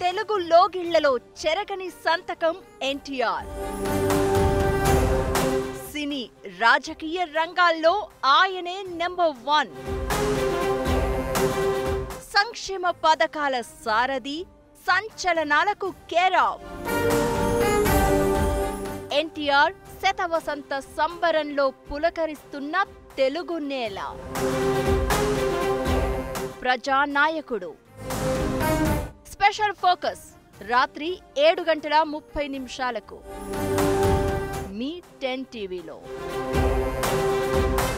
తెలుగు లోగిళ్లలో చెరగని సంతకం ఎన్టీఆర్. సినీ రాజకీయ రంగాల్లో ఆయనే నెంబర్ 1. సంక్షేమ పథకాల సారథి, సంచలనాలకు కేర్ ఆఫ్. ఎన్టీఆర్ శతవసంత సంబరంలో పులకరిస్తున్న తెలుగు నేల. ప్రజానాయకుడు. స్పెషల్ ఫోకస్ రాత్రి 7:30 మీ 10 టీవీలో.